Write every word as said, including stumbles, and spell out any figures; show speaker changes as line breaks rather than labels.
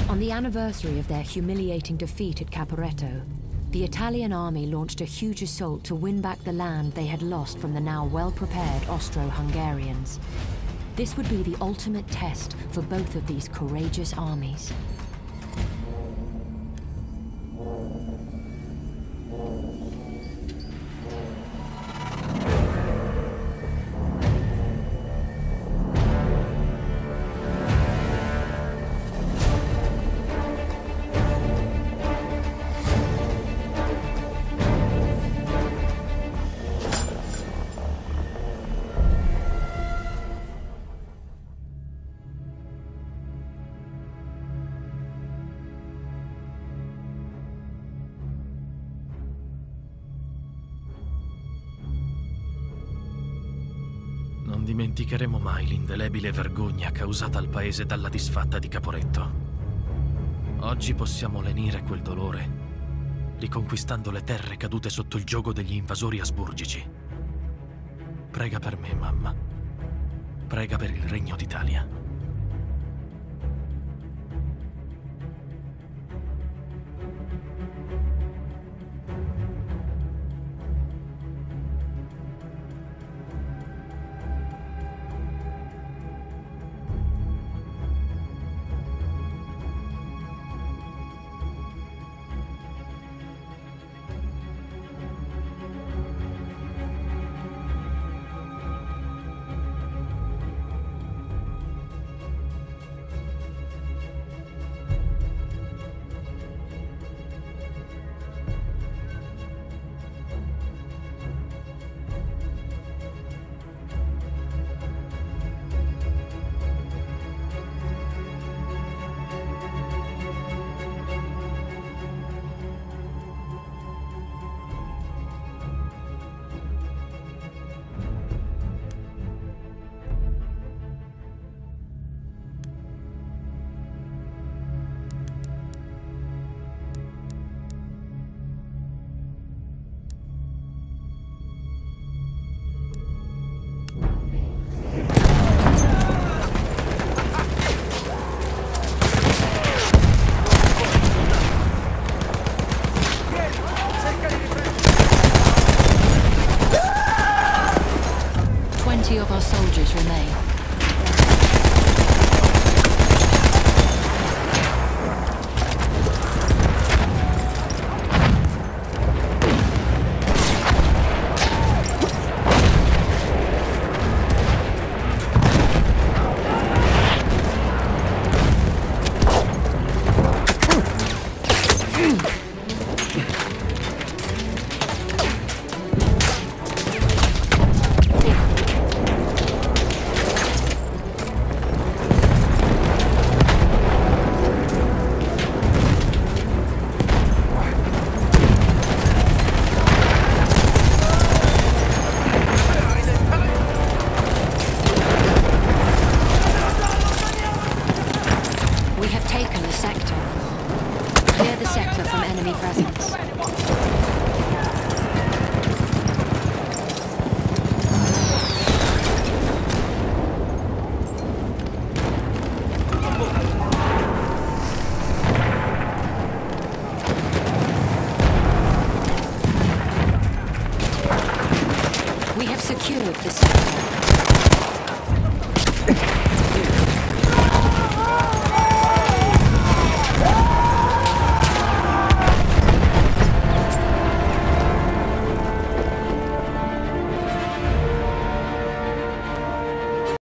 On the anniversary of their humiliating defeat at Caporetto, the Italian army launched a huge assault to win back the land they had lost from the now well-prepared Austro-Hungarians. This would be the ultimate test for both of these courageous armies.
Non dimenticheremo mai l'indelebile vergogna causata al paese dalla disfatta di Caporetto. Oggi possiamo lenire quel dolore, riconquistando le terre cadute sotto il giogo degli invasori asburgici. Prega per me, mamma. Prega per il Regno d'Italia.
Of our soldiers remain. We have secured the sector.